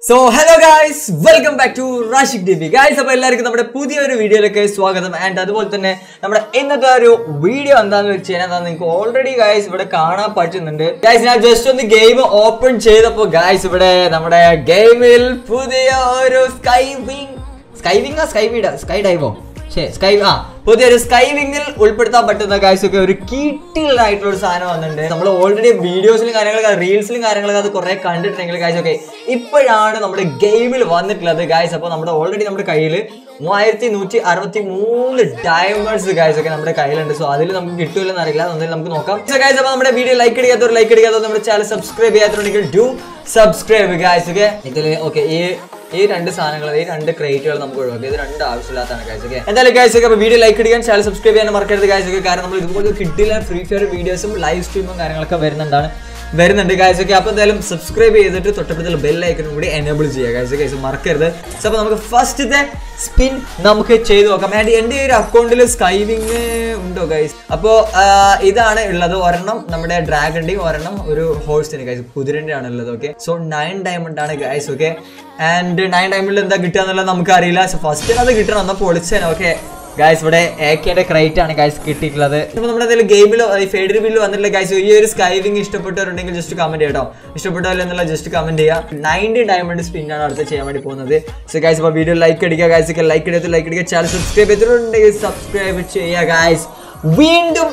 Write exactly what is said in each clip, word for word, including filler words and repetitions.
So hello guys, welcome back to RASHIQ D B. Guys, അപ്പോൾ എല്ലാവർക്കും നമ്മുടെ പുതിയൊരു വീഡിയോയിലേക്ക് സ്വാഗതം. ആൻഡ് അതുപോലെ തന്നെ നമ്മുടെ ഇന്നത്തെ ഒരു വീഡിയോ എന്താണെന്ന് വെച്ച് കഴിഞ്ഞാൽ നിങ്ങൾക്ക് ഓൾറെഡി ഗൈസ് ഇവിടെ കാണാൻ പറ്റുന്നുണ്ട്. ഗൈസ് ഞാൻ ജസ്റ്റ് ഒന്ന് ഗെയിം ഓപ്പൺ ചെയ്തപ്പോൾ ഗൈസ് ഇവിടെ നമ്മുടെ ഗെയിമിൽ പുതിയ ഒരു sky wing sky wing sky weed sky ഡൈവോ സ്കൈ ആ പുതിയൊരു സ്കൈ വിങ്ങിൽ ഉൾപ്പെടുത്താൻ പറ്റുന്ന ഗൈസ് ഒക്കെ ഒരു കീറ്റിലായിട്ടുള്ള ഒരു സാധനം വന്നിട്ടുണ്ട്. നമ്മൾ ഓൾറെഡി വീഡിയോസിലും കാര്യങ്ങളൊക്കെ റീൽസിലും കാര്യങ്ങളൊക്കെ അത് കുറെ കണ്ടിട്ടുണ്ടെങ്കിൽ ഗൈസ് ഒക്കെ ഇപ്പോഴാണ് നമ്മുടെ ഗെയിമിൽ വന്നിട്ടുള്ളത് ഗൈസ്. അപ്പോൾ നമ്മുടെ ഓൾറെഡി നമ്മുടെ കയ്യിൽ മൂവായിരത്തി നൂറ്റി അറുപത്തി മൂന്ന് ഡയമണ്ട്സ് ഗൈസ് ഒക്കെ നമ്മുടെ കയ്യിലുണ്ട്. സോ അതിൽ നമുക്ക് കിട്ടുമല്ലെന്ന് അറിയില്ല, എന്തായാലും നമുക്ക് നോക്കാം. സോ ഗൈസ് അപ്പോൾ നമ്മുടെ വീഡിയോ ലൈക്ക് അടിക്കാത്തവർ ലൈക്ക് അടിക്കാത്തവർ നമ്മുടെ ചാനൽ സബ്സ്ക്രൈബ് ചെയ്യാത്തവരുണ്ടെങ്കിൽ ഡു സബ്സ്ക്രൈബ് ഗൈസ് ഒക്കെ. ഇതിൽ ഓക്കെ ഈ ഈ രണ്ട് സാധനങ്ങൾ ഈ രണ്ട് ക്രേറ്റുകൾ നമുക്ക് ഒഴിവാക്കാം. ഇത് രണ്ട് ആവശ്യമില്ലാത്തതാണ് ഗൈസ് ഒക്കെ. എന്തായാലും ഗൈസ് ഒക്കെ അപ്പോൾ വീഡിയോ ലൈക്ക് അടിക്കാൻ ചാനൽ സബ്സ്ക്രൈബ് ചെയ്യാൻ മറക്കരുത് ഗൈസ് ഒക്കെ. കാരണം നമ്മൾ ഇതുപോലെ കിട്ടില്ല ഫ്രീ ഫയർ വീഡിയോസും ലൈവ് സ്ട്രീമും കാര്യങ്ങളൊക്കെ വരുന്നുണ്ടാണ് വരുന്നുണ്ട് ഗൈസ് ഒക്കെ. അപ്പോൾ എന്തായാലും സബ്സ്ക്രൈബ് ചെയ്തിട്ട് തൊട്ടപ്പുറത്തുള്ള ബെൽ ഐക്കണും കൂടി എനേബിൾ ചെയ്യുക ഗൈസ് ഗൈസ് മറക്കരുത്. സോ അപ്പോൾ നമുക്ക് ഫസ്റ്റത്തെ സ്പിൻ നമുക്ക് ചെയ്ത് നോക്കാം. ആൻഡ് എൻ്റെ ഒരു അക്കൗണ്ടിൽ സ്കൈവിങ് ഉണ്ടോ ഗൈസ്? അപ്പോൾ ഇതാണ് ഉള്ളത്. ഒരെണ്ണം നമ്മുടെ ഡ്രാഗണിൻ്റെയും ഒരെണ്ണം ഒരു ഹോഴ്സിന് ഗൈസ് കുതിരൻ്റെ ആണ് ഉള്ളത്. ഓക്കെ, സോ നയൻ ഡയമണ്ട് ആണ് ഗൈസ്. ഓക്കെ, ആൻഡ് നയൻ ഡയമണ്ടിൽ എന്താ കിട്ടുക എന്നുള്ളത് നമുക്കറിയില്ല. സോ ഫസ്റ്റ് അത് കിട്ടണം, എന്നാൽ പൊളിച്ചേനെ. ഓക്കെ ഗൈസ് ഇവിടെ എക്കേൻ്റെ ക്രൈറ്റ് ആണ് ഗൈസ് കിട്ടിയിട്ടുള്ളത്. ഇപ്പോൾ നമ്മുടെ എന്തെങ്കിലും ഗെയിമിലോ ഈ ഫെയ്ഡ് റിവ്യൂവിൽ വന്നിട്ടില്ല ഗൈസ്. ഈ ഒരു സ്കൈവിങ് ഇഷ്ടപ്പെട്ടവരുണ്ടെങ്കിൽ ജസ്റ്റ് കമന്റ് ചെയ്യട്ടോ. ഇഷ്ടപ്പെട്ടാലും എന്നുള്ള ജസ്റ്റ് കമന്റ് ചെയ്യുക. നയൻറ്റി ഡയമണ്ട് സ്പിന്നാണ് അടുത്ത് ചെയ്യാൻ വേണ്ടി പോകുന്നത്. സോ ഗൈസ് ഇപ്പോൾ വീഡിയോ ലൈക്ക് അടിക്കുക ഗൈസ് ഒക്കെ. ലൈക്ക് അടിക്കുക ലൈക്ക് അടിക്കുക ചാനൽ സബ്സ്ക്രൈബ് ചെയ്തിട്ടുണ്ടെങ്കിൽ സബ്സ്ക്രൈബ് ചെയ്യുക ഗൈസ്. വീണ്ടും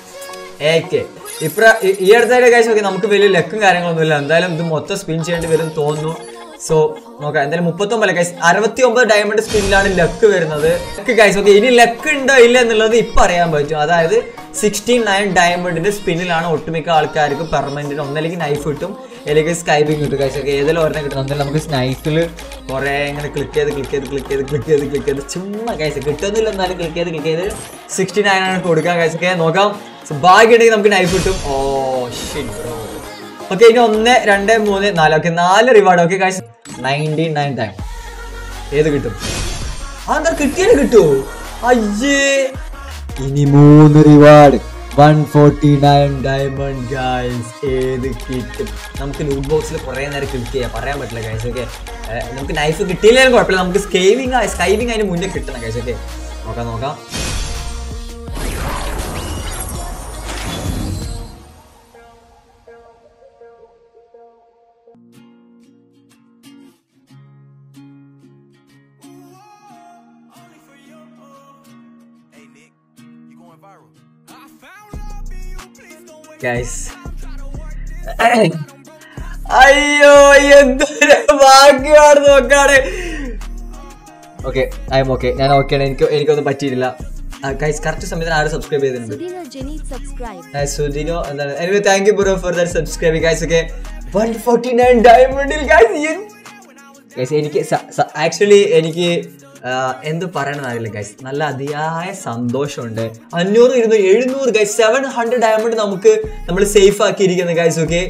ഏക്കെ ഇപ്ര ഈ അടുത്തായിട്ട് ഗൈസ് ഒക്കെ നമുക്ക് വലിയ ലക്കും കാര്യങ്ങളൊന്നുമില്ല. എന്തായാലും ഇത് മൊത്തം സ്പിൻ ചെയ്യേണ്ടി വരും തോന്നുന്നു. സോ നോക്കാം. എന്തായാലും മുപ്പത്തൊമ്പത് ഗൈസ് അറുപത്തി ഒമ്പത് ഡയമണ്ട് സ്പിന്നിലാണ് ലക്ക് വരുന്നത്. ലക്ക് ഗൈസ് ഓക്കെ, ഇനി ലക്ക് ഉണ്ടോ ഇല്ല എന്നുള്ളത് ഇപ്പം അറിയാൻ പറ്റും. അതായത് സിക്സ്റ്റി നയൻ ഡയമണ്ടിന്റെ സ്പിന്നിലാണ് ഒട്ടുമിക്ക ആൾക്കാർക്ക് പെർമനന്റിന് ഒന്നല്ലെങ്കിൽ നൈഫ് കിട്ടും അല്ലെങ്കിൽ സ്കൈബിങ് കിട്ടും ഗൈസ് ഒക്കെ. ഏതെങ്കിലും ഒരെണ്ണം കിട്ടും. എന്തായാലും നമുക്ക് സ്നൈഫിൽ കുറേ ഇങ്ങനെ ക്ലിക്ക് ചെയ്ത് ക്ലിക്ക് ചെയ്ത് ക്ലിക്ക് ചെയ്ത് ക്ലിക്ക് ചെയ്ത് ക്ലിക്ക് ചെയ്ത് ചുമ്മാ ഗൈസ് കിട്ടുന്നില്ല എന്നാലും ക്ലിക്ക് ചെയ്ത് ക്ലിക്ക് ചെയ്ത് സിക്സ്റ്റി നയൻ ആണ് കൊടുക്കാം ഗൈസ് ഒക്കെ. നോക്കാം. ഭാഗ്യം ഉണ്ടെങ്കിൽ നമുക്ക് നൈഫ് കിട്ടും. Oh shit bro. ഓക്കെ, ഇനി ഒന്ന് രണ്ട് മൂന്ന് നാല് ഓക്കെ നാല് reward. Okay guys ninety nine time ഏത് കിട്ടും? അതെന്താ കിട്ടിയാലും കിട്ടുമോ? അയ്യേ, ഇനി മൂന്ന് reward one forty nine diamond guys. ഏത് കിട്ടും? നമുക്ക് ലൂട്ട് ബോക്സിൽ കുറേ നേരം ക്ലിക്ക് ചെയ്യാം, പറയാൻ പറ്റില്ല ഗൈസ്. ഓക്കെ, നമുക്ക് നൈഫ് കിട്ടിയില്ലെങ്കിലും കുഴപ്പമില്ല. നമുക്ക് സ്കൈവിങ് സ്കൈവിങ് അതിന് മുന്നേ കിട്ടണം ഗൈസ്. ഓക്കെ നോക്കാം നോക്കാം. ഗൈസ് അയ്യോ എന്തൊരു ഭാഗ്യമാണ് നോക്കാണ്. ഓക്കെ ഐ എം ഓക്കെ, ഞാൻ ഓക്കെയാണ്. എനിക്ക് എനിക്കൊന്നും പറ്റിയിട്ടില്ല ഗൈസ്. കറക്റ്റ് സമയത്തിന് ആരും സബ്സ്ക്രൈബ് ചെയ്തിട്ടുണ്ട്. സുദിനോ എന്താണ്? Anyway thank you bro for that subscribe guys. Okay one forty nine ഡയമണ്ടിൽ ഗൈസ് ഗൈസ് എനിക്ക് ആക്ച്വലി എനിക്ക് എന്ത് പറയണമെന്ന് അറിയില്ല ഗൈസ്. നല്ല അതിയായ സന്തോഷമുണ്ട്. അഞ്ഞൂറ് ഇരുന്നൂറ് എഴുന്നൂറ് ഗൈസ് സെവൻ ഹൺഡ്രഡ് ഡയമണ്ട് നമുക്ക് നമ്മൾ സേഫ് ആക്കിയിരിക്കുന്നത് guys. Okay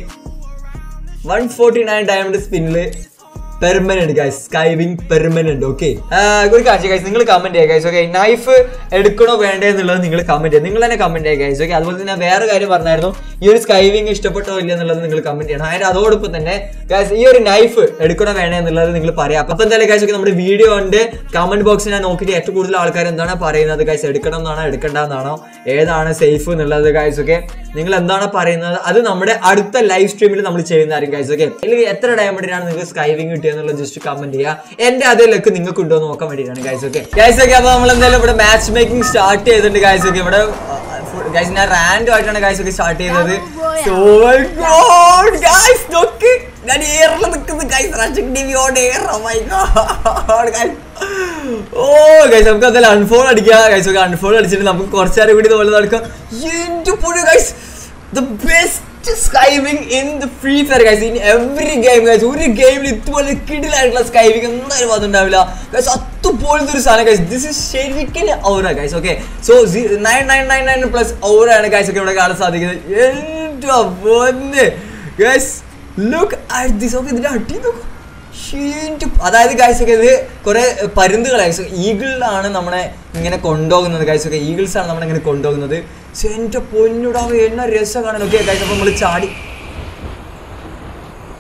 one forty nine diamond സ്പിന്നില് permanent guys sky wing permanent. Okay ഒരു കാഴ്ച ഗൈസ് നിങ്ങൾ കമന്റ് ചെയ്യുക ഗൈസ്. ഓക്കെ നൈഫ് എടുക്കണോ വേണ്ടേ എന്നുള്ളത് നിങ്ങൾ കമന്റ് ചെയ്യുക, നിങ്ങൾ തന്നെ കമന്റ് ചെയ്യുക ഗൈസ്. ഓക്കെ അതുപോലെ തന്നെ വേറെ കാര്യം പറഞ്ഞായിരുന്നു, ഈ ഒരു സ്കൈവിങ് ഇഷ്ടപ്പെട്ടോ ഇല്ല എന്നുള്ളത് നിങ്ങൾ കമന്റ് ചെയ്യണം. അതിന് അതോടൊപ്പം തന്നെ ഗൈസ് ഈ ഒരു നൈഫ് എടുക്കണോ വേണേ എന്നുള്ളത് നിങ്ങൾ പറയാം. അപ്പൊ എന്തായാലും ഗൈസ് ഒക്കെ നമ്മുടെ വീഡിയോ ഉണ്ട് കമന്റ് ബോക്സിൽ ഞാൻ നോക്കിയിട്ട് ഏറ്റവും കൂടുതൽ ആൾക്കാർ എന്താണ് പറയുന്നത് ഗൈസ്? എടുക്കണം എന്നാണോ എടുക്കണ്ടെന്നാണോ ഏതാണ് സേഫ് എന്നുള്ളത് ഗൈസ്. ഓക്കെ നിങ്ങൾ എന്താണ് പറയുന്നത് അത് നമ്മുടെ അടുത്ത ലൈവ് സ്ട്രീമിൽ നമ്മൾ ചെയ്യുന്നതായിരിക്കും ഗൈസ്. ഓക്കെ അല്ലെങ്കിൽ എത്ര ഡയമണ്ടിനാണ് നിങ്ങൾക്ക് സ്കൈവിങ് കിട്ടിയത് എന്നുള്ളത് ജസ്റ്റ് കമന്റ് ചെയ്യുക. എന്റെ അതേ ലക്ക് നിങ്ങൾക്ക് ഉണ്ടോ എന്ന് നോക്കാൻ വേണ്ടിയിട്ടാണ് ഗൈസ്. ഓക്കെ ഗൈസ് ഒക്കെ അപ്പോൾ നമ്മൾ എന്തായാലും ഇവിടെ മാച്ച് മേക്കിംഗ് സ്റ്റാർട്ട് ചെയ്തിട്ടുണ്ട് ഗൈസ്. ഒക്കെ ഇവിടെ ഗൈസ് ഞാൻ റാൻഡം ആയിട്ടാണ് ഗൈസ് ഒക്കെ സ്റ്റാർട്ട് ചെയ്തത്. സോ മൈ ഗോഡ് ഗൈസ് നോക്ക് ഞാൻ എയറിൽ നിൽക്കുന്നു guys. Rashiq DB on air. Oh my God guys. Oh guys നമുക്ക് എന്തായാലും അൺഫോൾ അടിക്കാം ഗൈസ്. ഒക്കെ അൺഫോൾ അടിച്ചിട്ട് നമുക്ക് കുറച്ച് നേരം കൂടി പോലെ നടക്കാം. എൻ്റെ പൊന്നു guys the best skywing in the Free Fire guys in every game guys. ഒരു ഗെയിമിൽ ഇതുപോലെ കിടിലായിട്ടുള്ള സ്കൈവിങ് എന്തായാലും വന്നിട്ടുണ്ടാവില്ല ഗൈസ്. അതുപോലത്തെ ഒരു സാധനം ഗൈസ്. ദിസ് ഇസ് ശരിക്കും aura guys. Okay so nine nine nine nine plus ഔറയാണ് ഗൈസ് ഒക്കെ ഇവിടെ കാണാൻ സാധിക്കുന്നത്. എൻ്റെ പൊന്ന് guys look at this. Okay ഇതിന്റെ അടി നോക്കും. അതായത് ഗൈസ് ഒക്കെ ഇത് കുറെ പരുന്തുകൾ ഗൈസ് ഈഗിളിലാണ് നമ്മളെ ഇങ്ങനെ കൊണ്ടുപോകുന്നത് ഗൈസ്. ഒക്കെ ഈഗിൾസ് ആണ് നമ്മളെ ഇങ്ങനെ കൊണ്ടുപോകുന്നത്. എൻ്റെ പൊന്നുടാവ് എന്ന രസം കാണാൻ. ഓക്കെ ഗൈസ് അപ്പോൾ നമ്മൾ ചാടി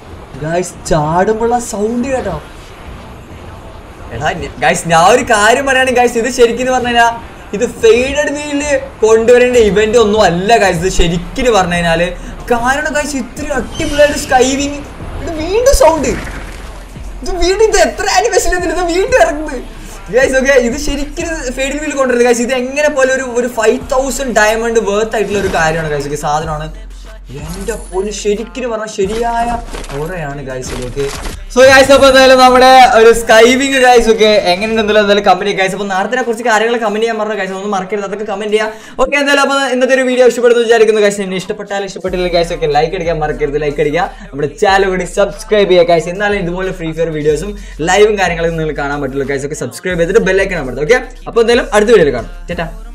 ഗൈസ് ചാടുമ്പോഴുള്ള സൗണ്ട് കേട്ടോ. എടാ ഗൈസ് ഞാൻ ഒരു കാര്യം പറയുകയാണെങ്കിൽ ഗൈസ് ഇത് ശരിക്കും പറഞ്ഞു കഴിഞ്ഞാൽ ഇത് ഫെയ്ഡഡ് വീലില് കൊണ്ടുവരേണ്ട ഇവന്റ് ഒന്നും അല്ല ഗൈസ്. ഇത് ശരിക്കും പറഞ്ഞു കഴിഞ്ഞാല് കാരണം ഗൈസ് ഇത്രയും അടിപൊളിയായിട്ട് സ്കൈവിങ് ഇത് വീണ്ടും സൗണ്ട് ഇത് വീണ്ടും ഇത് എത്ര ആനിമേഷൻ ഇത് വീണ്ടും ഇറങ്ങുന്നത് ഗൈസ്. ഓക്കെ ഇത് ശരിക്കും ഫെയ്ഡഡ് വീൽ കൊണ്ടുവരുന്നത് ഗൈസ്. ഇത് എങ്ങനെ പോലെ ഒരു ഒരു ഫൈവ് തൗസൻഡ് ഡയമണ്ട് വേർത്ത് ആയിട്ടുള്ള ഒരു കാര്യമാണ് ഗൈസ്. ഈ സാധനമാണ് എന്റെ പൊന്ന് ശരിക്കും പറഞ്ഞാൽ ശരിയായ ഓറയാണ് ഗൈസ്. ഓക്കെ സോ ഗൈസ് അപ്പോൾ എന്തായാലും നമ്മുടെ ഒരു സ്കൈവിങ് ഗൈസ് ഒക്കെ എങ്ങനെയുണ്ടെന്നല്ലോ എന്തായാലും കമന്റ് ഗൈസ്. അപ്പോൾ നേരത്തെ കുറച്ച് കാര്യങ്ങൾ കമന്റ് ചെയ്യാൻ പറഞ്ഞു ഗൈസ്. ഒന്നും മറക്കരുത് അതൊക്കെ കമന്റ് ചെയ്യാം. ഓക്കെ എന്തായാലും അപ്പോൾ ഇന്നത്തെ ഒരു വീഡിയോ ഇഷ്ടപ്പെടുന്നു വിചാരിക്കുന്നു ഗൈസ്. എന്നെ ഇഷ്ടപ്പെട്ടാലും ഇഷ്ടപ്പെട്ടില്ല ഗൈസ് ഒക്കെ ലൈക്ക് അടിക്കാൻ മറക്കരുത്. ലൈക്ക് അടിക്കുക നമ്മുടെ ചാനൽ കൂടി സബ്സ്ക്രൈബ് ചെയ്യുക ഗൈസ്. എന്നാലും ഇതുപോലെ ഫ്രീ ഫയർ വീഡിയോസും ലൈവും കാര്യങ്ങളൊക്കെ നിങ്ങൾ കാണാൻ പറ്റുള്ളൂ ഗൈസ്. ഒക്കെ സബ്സ്ക്രൈബ് ചെയ്തിട്ട് ബെല്ലൈക്കൺ അമർത്തുക. ഓക്കെ അപ്പോൾ എന്തായാലും അടുത്ത വീഡിയോയിൽ കാണാം. ചേട്ടാ.